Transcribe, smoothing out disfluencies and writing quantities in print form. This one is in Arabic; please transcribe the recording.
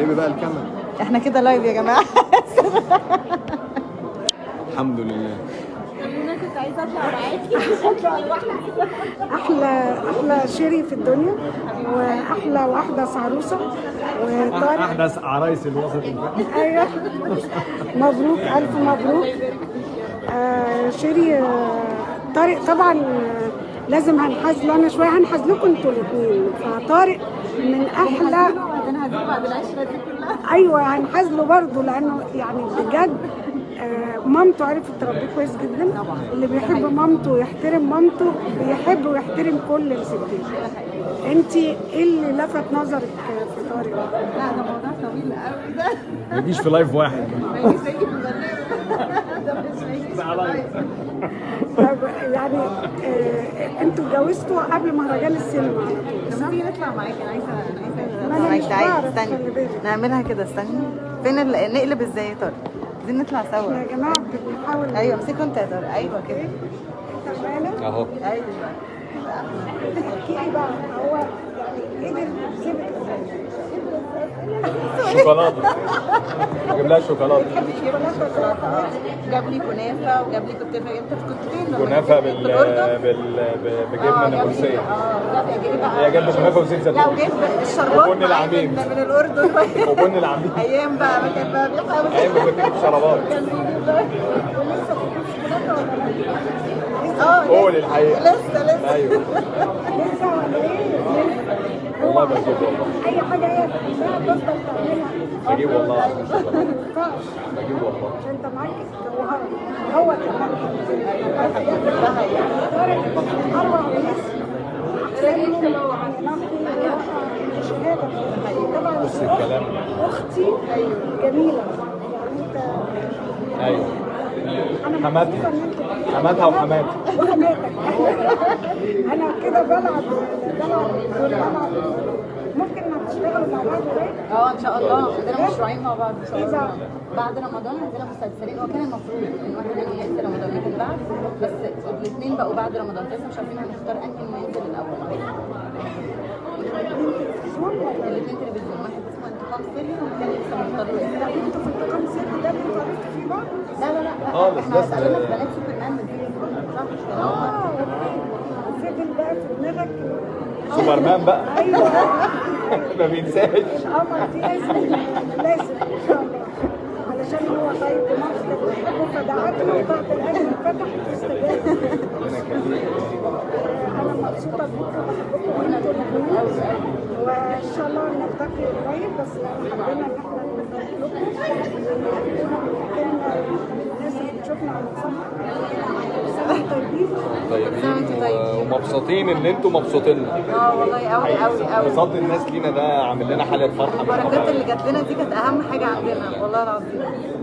قلبي بقى الكاميرا. احنا كده لايف يا جماعه. الحمد لله. انا كنت عايزه اطلع معاكي. احلى شيري في الدنيا، واحلى واحدة عروسه، وطارق احدث عرايس الوسط. ايوه مبروك، الف مبروك. شيري طارق طبعا لازم هنحاز له انا شويه، هنحاز لكم انتوا الاثنين. فطارق من احلى بعد العشره دي كلها. ايوه هنحاز له برضه، لانه يعني بجد مامته عرفت تربيه كويس جدا. اللي بيحب مامته ويحترم مامته بيحب ويحترم كل الستات. انت ايه اللي لفت نظرك في طارق؟ لا ده موضوع طويل قوي ده. ما يجيش في لايف واحد. ما يجيش زي في ده مش هيجي في لايف. طب يعني انتوا اتجوزتوا قبل مهرجان السينما على طول صح؟ تيجي نطلع معاكي. انا عايزه ما انا مش بعرف. استني نعملها كده. استني فين نقلب ازاي يا طارق؟ عايزين نطلع سوا يا جماعه بنحاول. ايوه امسكوا انت يا طارق. ايوه كده اهو. ايوه احكي لي بقى هو يعني قدر يسيبك ازاي؟ شوكولاته. جيب لها شوكولاته. جاب لي كنافه وجاب لي كنت انت كنت فين؟ كنافه بالأردن؟ بجبنه نابلسيه. هي جاب كنافه وزيت زيتون. لا وجاب الشربات وبن العميد من الاردن. وبن العميد. ايام بقى كان بقى بيحاول. ايام ما كنت شربات. قول الحقيقه. لسه ايوه لسه ولا ايه؟ والله بجيب والله. اي حاجه هي بتحبها تفضل تعملها. بجيب والله. ما ينفعش بجيب والله. عشان انت معاك جوهره. هو كمان اروع طبعا. بص الكلام. اختي جميله يعني انت. ايوه حماتها وحماتي. انا كده بلعب ممكن نشتغل مع بعض قريب. ان شاء الله عندنا مشروعين مع بعض ان شاء الله. بعد رمضان عندنا مسلسلين. هو كان المفروض ان واحد منهم ينزل رمضان ينزل بعد، بس الاثنين بقوا بعد رمضان. لسه مش عارفين هنختار انهي ما ينزل الاول. الاثنين تلفزيون. واحد اسمه انتقام سري والثاني لسه مختار له اسم. انتوا في انتقام سري ده اللي انتوا عرفتوا فيه بعض؟ لا خالص. احنا سالنا في بنات سوبرمان دي. فضل بقى في دماغك سوبرمان بقى. ايوه ما بينساش. القمر دي لازم ان شاء الله، علشان هو طيب ومصدر ويحبه فدعت له وبعد الاجل فتح واستجاب. انا مبسوطه بيكم وبحبكم وانتوا الاثنين، وان شاء الله نلتقي قريب. بس حبينا ان احنا نبارك لكم الناس اللي بتشوفنا على الصفحه. طيبين ومبسوطين ان انتوا مبسوطين. والله قوي قوي قوي. انبساط الناس لينا ده عامل لنا حاله فرحه. البركات اللي جات لنا دي كانت اهم حاجه عندنا والله العظيم.